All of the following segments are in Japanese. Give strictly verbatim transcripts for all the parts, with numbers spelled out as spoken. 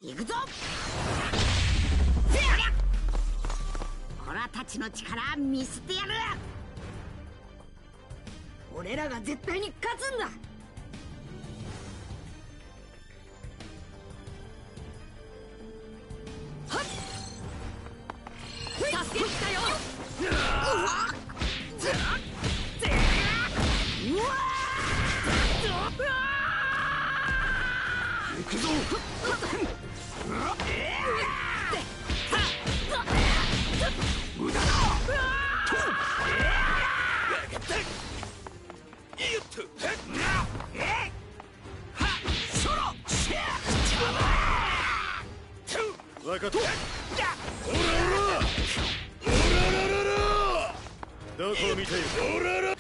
行くぞ。オラたちの力見せてやる。俺らが絶対に勝つんだ。助けに来たよ。うわっうわ行くぞ。無駄だ。分かった。オラオラオララララ、どこを見ている。オララオラ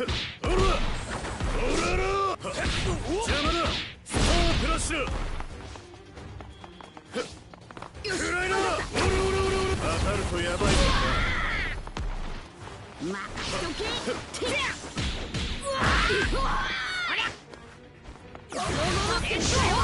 オララ邪魔だ。スタープラッシュ。くらいな。オラオラオラオラ当たるとヤバいぞ。まあどけ。うわうわありゃゴゴゴゴゲットよ。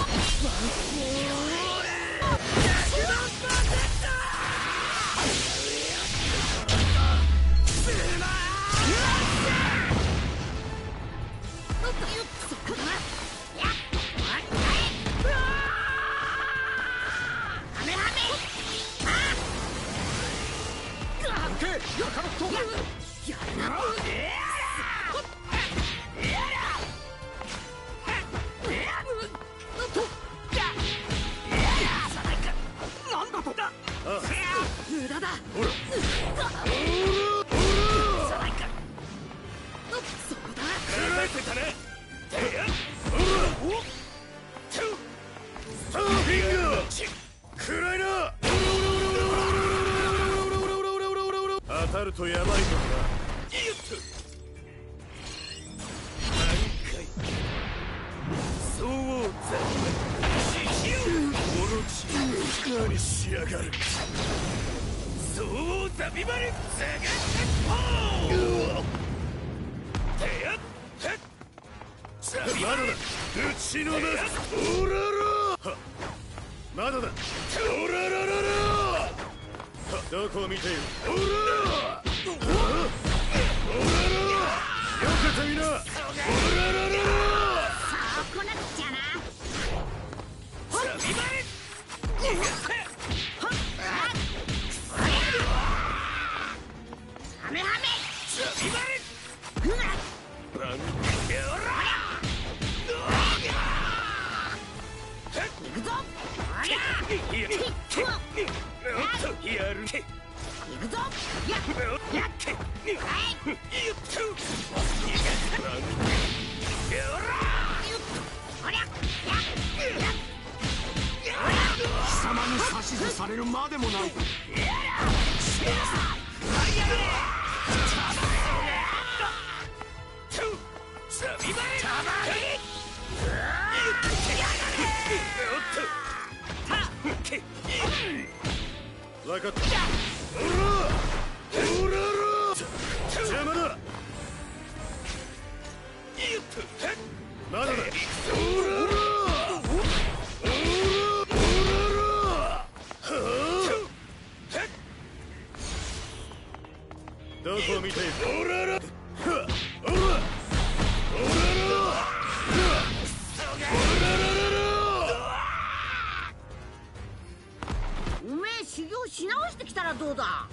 無駄だ。ほらそこだ。考えてたね。スターフィンガーくらいな。当たるとヤバいぞな。そうざオロチ何しやがる。そうザビバルザガッポーてやっザビバル打ちのめす。オララまだだ。オララララどこを見ている。オラオララよけてみな。オララララそうこなくちゃな。ザビバルハメハメザビバルふが行くぞ。おりゃやる。行くぞ。ややってはいよっとおりゃや貴様に指図されるまでもない。分かった。オラオララ邪魔だ。まだだ。オララどこを見ている。オララオラオラおめえ修行し直してきたらどうだ。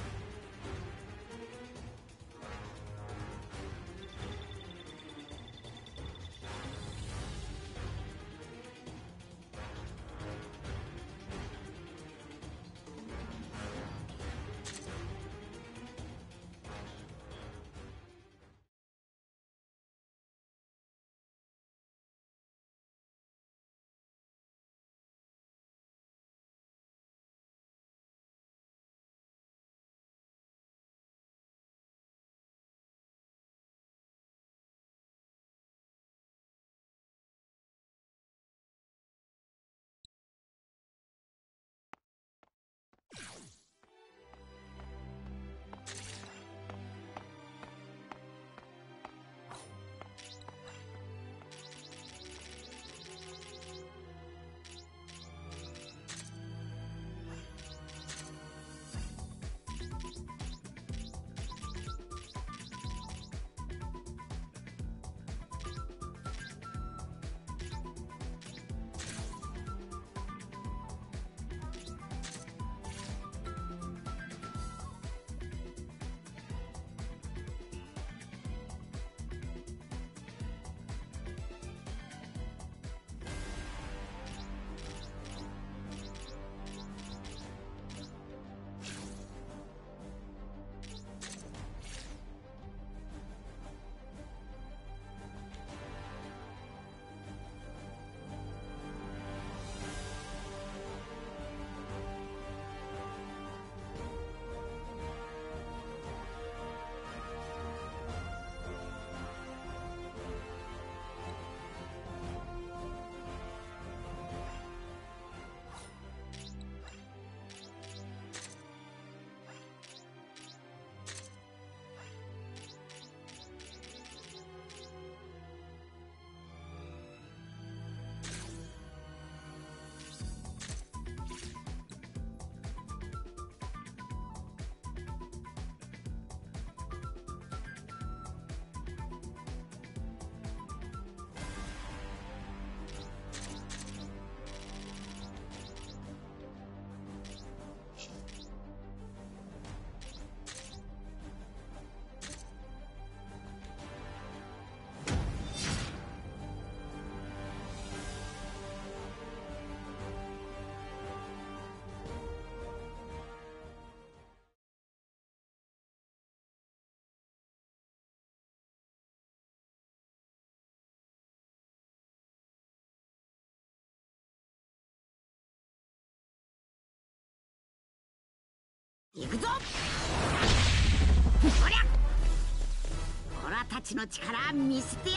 行くぞ。おりゃ、オラたちの力見せてや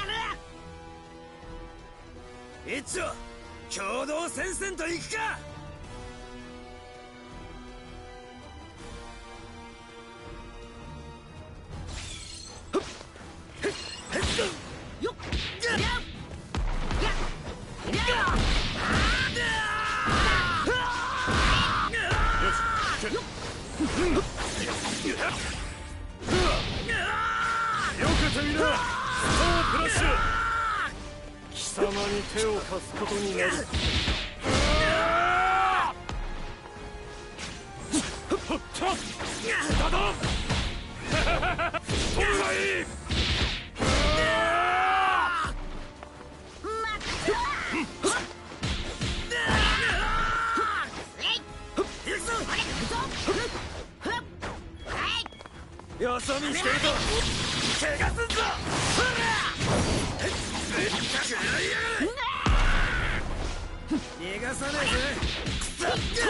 る。 一丁共同戦線と行くか。 よっ、 よけてみな、スタープラッシュ。貴様に手を貸すことになる。だだそれがいい。よそ見してると怪我すんぞ。逃がさねえぜ。逃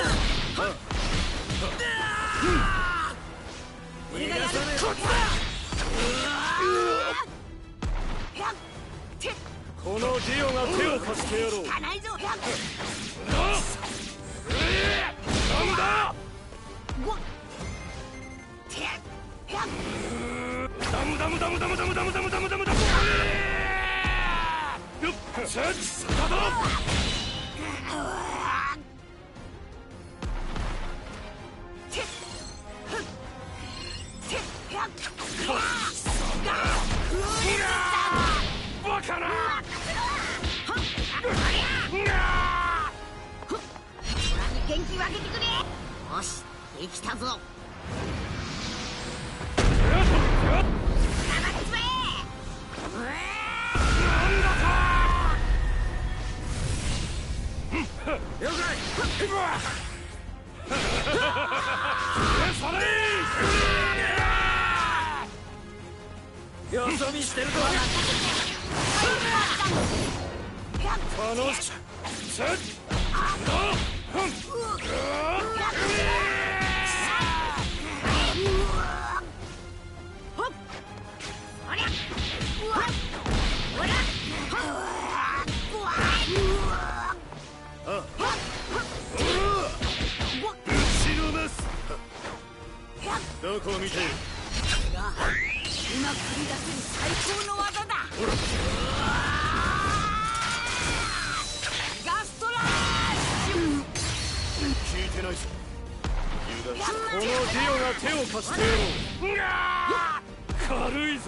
がさねえ。このディオが手を貸してやろう。 かないぞ。 なんだ。ダムダムダムダムダムダムダムダムダムダム。よっ、チャージスタート。バカな。 元気分けてくれ。よし、できたぞ。 了解。よそ見してると。楽しく。どこを見ている。 今繰り出せる最高の技だ。ガストラッシュ。 聞いてないぞ。このディオが手を貸してやろう。軽いぞ。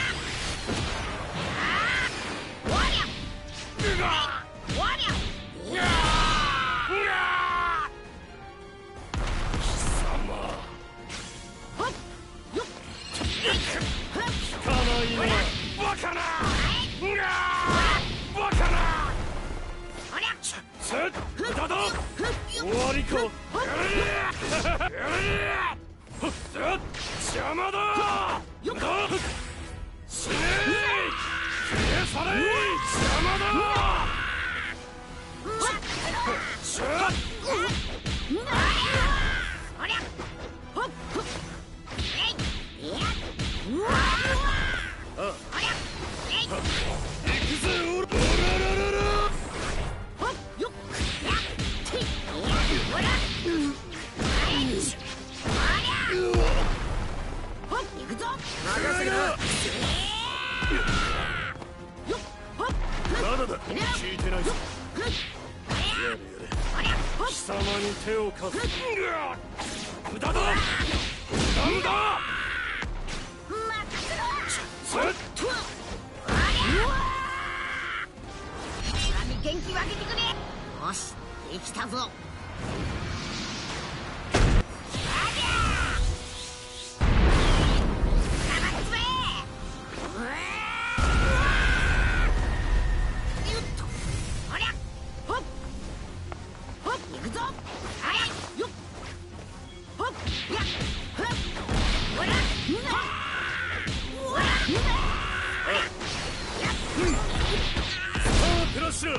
バカな。バカな。だだ終わりか。邪魔だ。死ねえ。消され。邪魔だ。しゃっ。聞いてないぞ。やれやれ。貴様に手を貸す。無駄だ。なんだ。 元気分けてくれ。よし、できたぞ。 プラッシュ。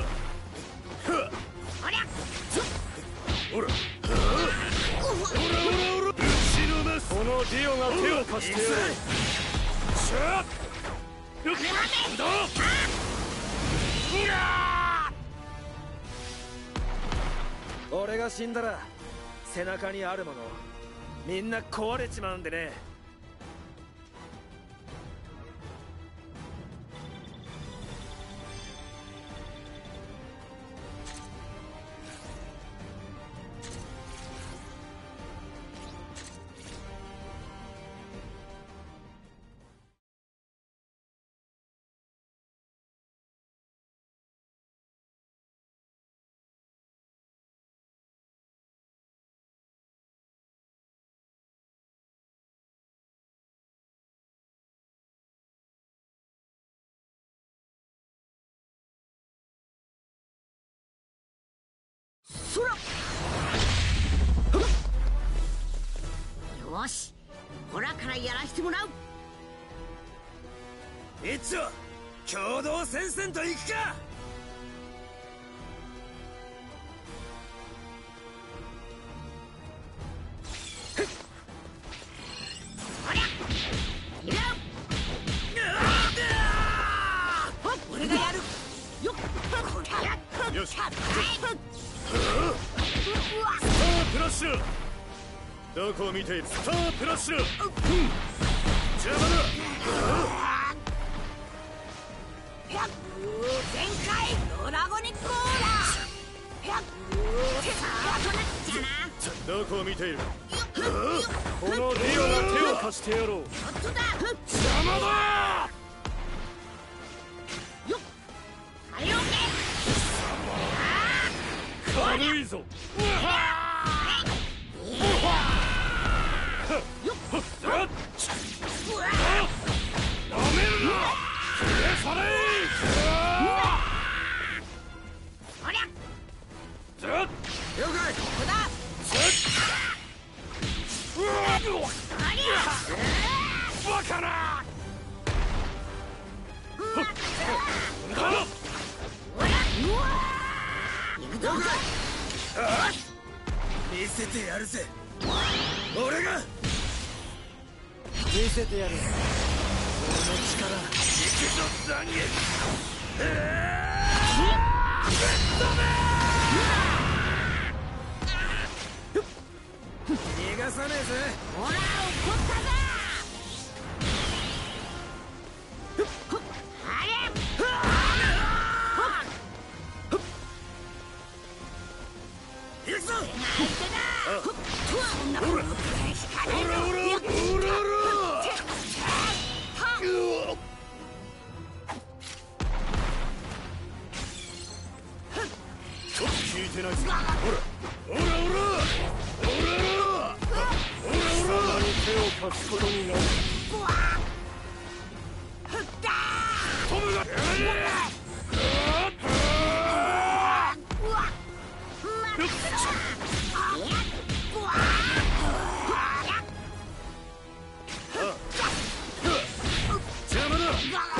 ほらほらほらほら、打ちのめ貸してやろう。しゃっどう俺が死んだら背中にあるものみんな壊れちまうんでね。 そらよし、ほらからやらしてもらう。 一丁共同戦線と行くか。 おりゃいら俺がやるよっ。こりゃよしかっスタープラッシュ。どこを見ている。スタープラッシュ。邪魔だ。 全開ドラゴニックオーラ。 どこを見ている。このリオが手を貸してやろう。 ちょっとだ。 邪魔だ。 よっはいオッケー。 軽いぞ。 よっなめるな。それおりゃ了解。 ここだ。ありゃバカな。 おりゃうわ行くぞ。 見せてやるぜ。俺が見せてやる。俺の力行くぞ残月。逃がさねえぜ。 ほら怒ったぞ。ありゃ行くぞ。 相手だ。そんなこと引かねえぞ。 オラオラオラオラ。聞いてないぞ。ほらほらほらほらほらほらに手を貸すことになる。トムが邪魔だ。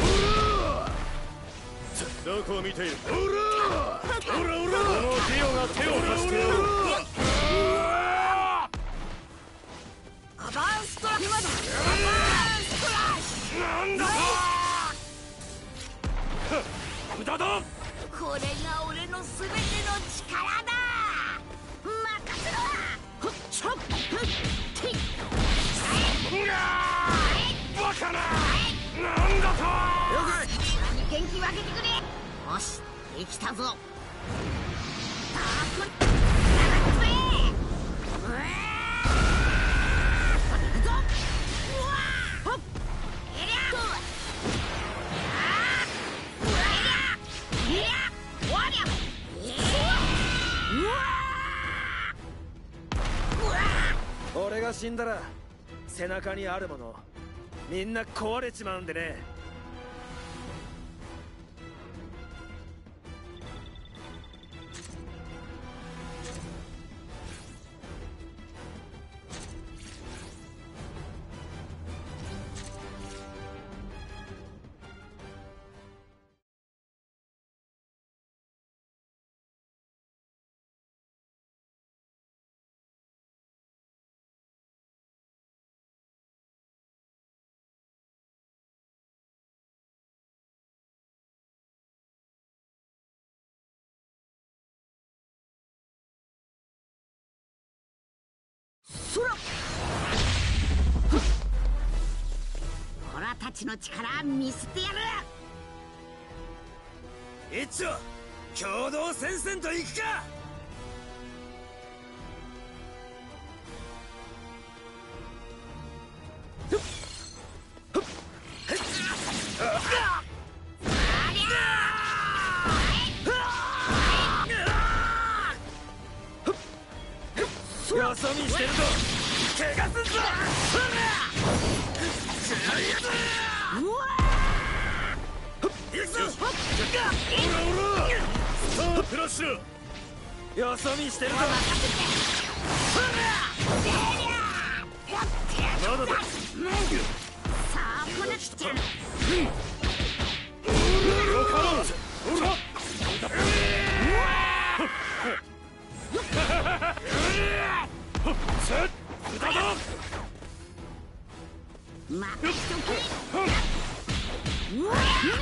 どこを見ている。ほらほらほら。このディオが手を貸してやろう。 アバンストラッシュ。アバンストラッシュ。 なんだと。無駄だ。 これが俺のすべての力だ。任せろ。ふっちょっふってバカな。なんだと。了解。 元気分けてくれ。よしできたぞ。ダークななつめ。うわー行くぞ。うわーほっえりゃあーうわえりゃえりゃわりゃうわーうわー俺が死んだら背中にあるものみんな壊れちまうんでね。 たちの力見せてやる。 一丁共同戦線と行くか。よそ見してると怪我すんぞ。 うわ行くぞ。ほらほらスタープラッシュ。よそ見してるとまだだ。 さあこうなっちゃう。 よかろう。ほらさっ豚だ。 任せとけ。うわ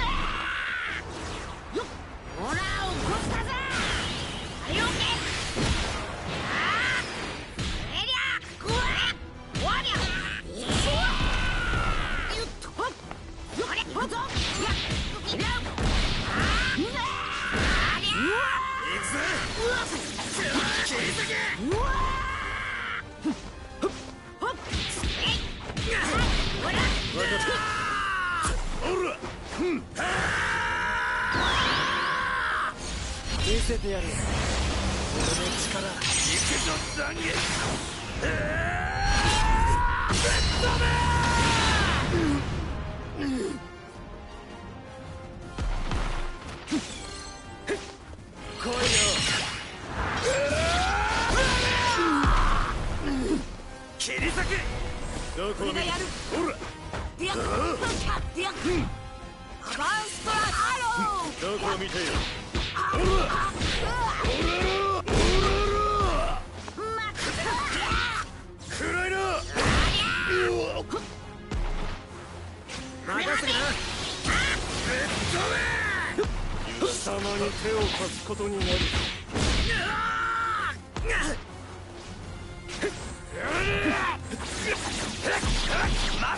よっほら起こしたぜ。はいオッケー。ああえりゃこわわりゃよっとほっよっほっとやっいらんあありゃうわ行くぜ。 うわ切り裂け。 うわほっえいほら分かった。ほら見せてやる。俺の力行くぞ残月。ぶっ飛べ。来いよ。切り裂け。どこを見る。ほらビャッビャッビャッアバンストラハロー。 どこを見ている。ほらほらほらくらいな。任せな。ぶっ飛べ。貴様に手を貸すことになる。まだだ。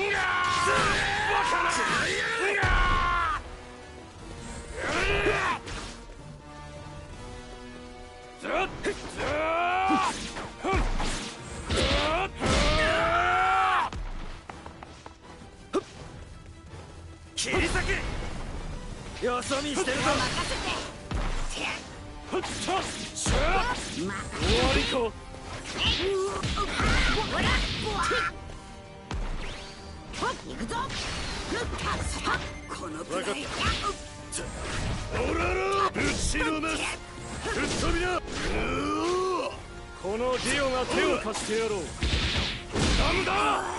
切り裂け。よそ見してるぞ。 任せて。 ふっとしゃあ終わりか。 ほら行くぞ。このくらい。 おららぶちのめす。ぶっ飛びな。このディオが手を貸してやろう。なんだ。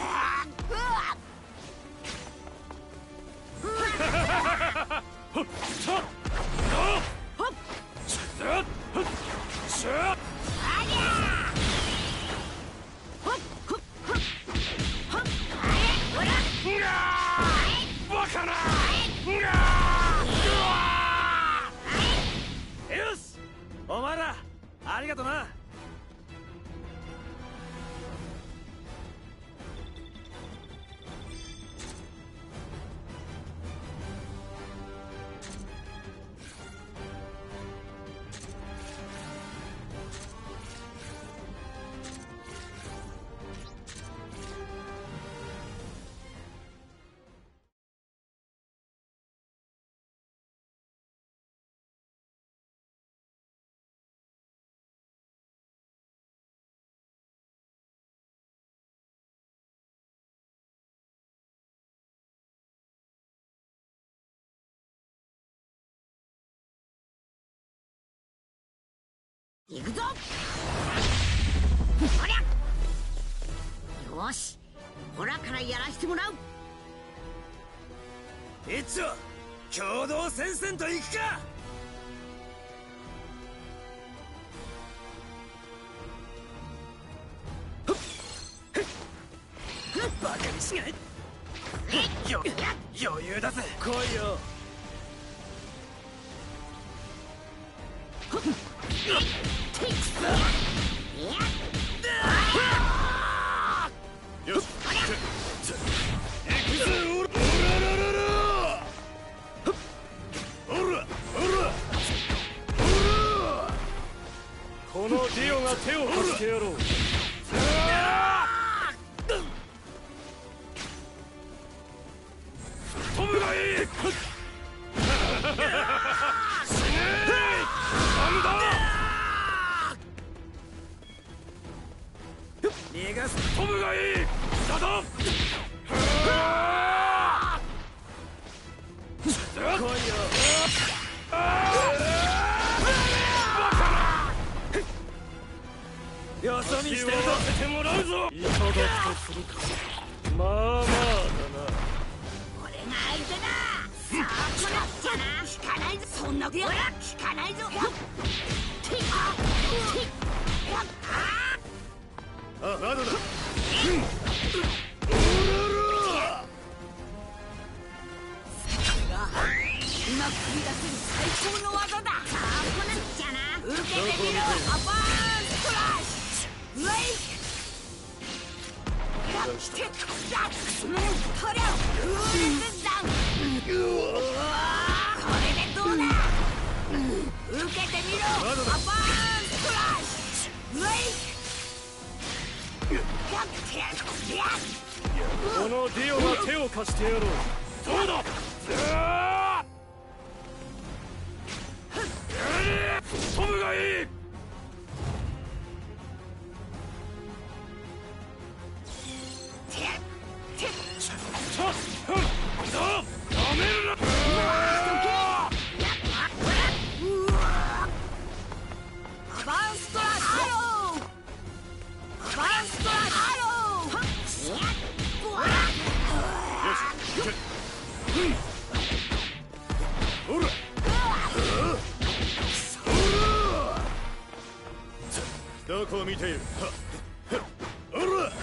ほっさっほっさっさっありゃほっほっほっほっあれほらバカな。よしお前らありがとな。 行くぞ。ほりゃよしほらからやらしてもらう。 一丁共同戦線と行くか。バカにしない。よ余裕だぜ。来いよ。よし行くぜ。 手を貸してやろう。飛ぶがいい。死ねー。なんだ。逃がす。飛ぶがいい。だだ。来いよ。よそ見してるぞ。せてもらうぞ。いただくとするか。まあまあだな。 俺が相手だ。さあこらっちゃな。引かないぞ。そんなことや引かないぞ。 あ、まだだ。うん。 今繰り出せる最高の技だ。さあこなっちゃな。受けてみろ。アパーンストラッシュ。ウェイやってやっこりゃ風烈弾。うわこれでどうだ。受けてみろ。アパーンストラッシュ。ウェイやってやっこりゃ。 このディオが手を貸してやろう。そうだ。トムがいい。どこを見ている。おらおらら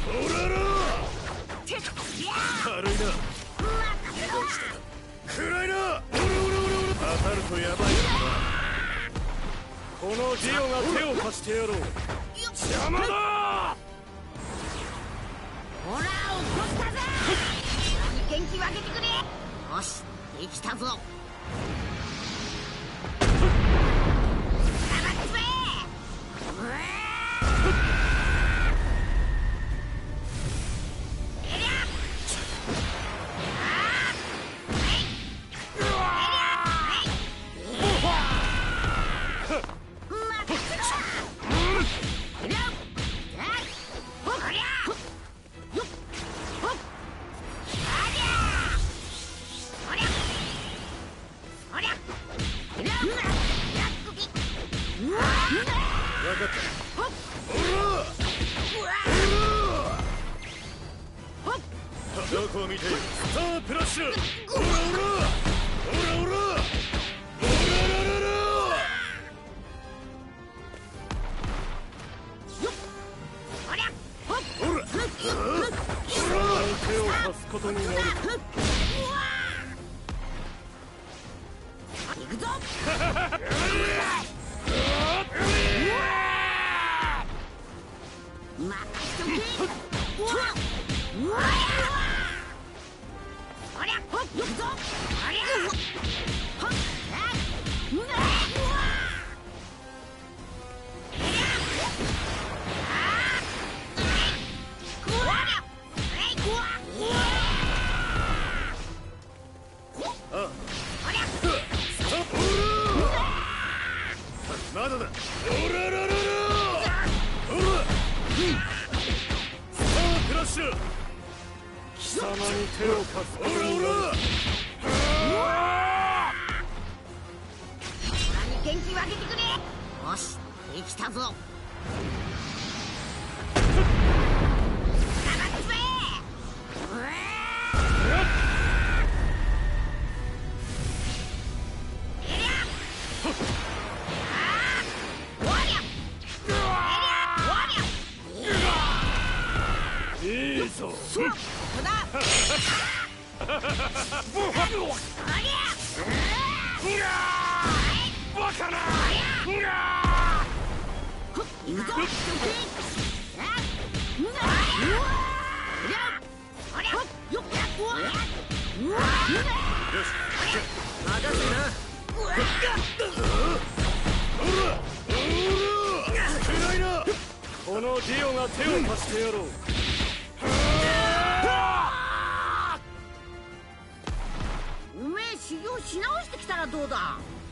軽いな。暗いな。おらおらおらおら当たるとやばい。このディオが手を貸してやろう。邪魔だ。 ほら起こしたぜ。元気分けてくれ。よしできたぞ。どこを見ている。さあプラッシュ。オラオラオラオラオラオラオラオラ手を貸すことになる。行くぞ。任せとけ。うわおりゃほっ行くぞ。おりゃほっうわまだだ。おららららおらさあクラッシュ。貴様に手を貸す。オラオラオラに元気分けてくれ。よしできたぞ。いいぞ。ここだ。バカな。行くぞ。よし任せな。暗いな。 このディオが手を貸してやろう。 おめえ修行し直してきたらどうだ。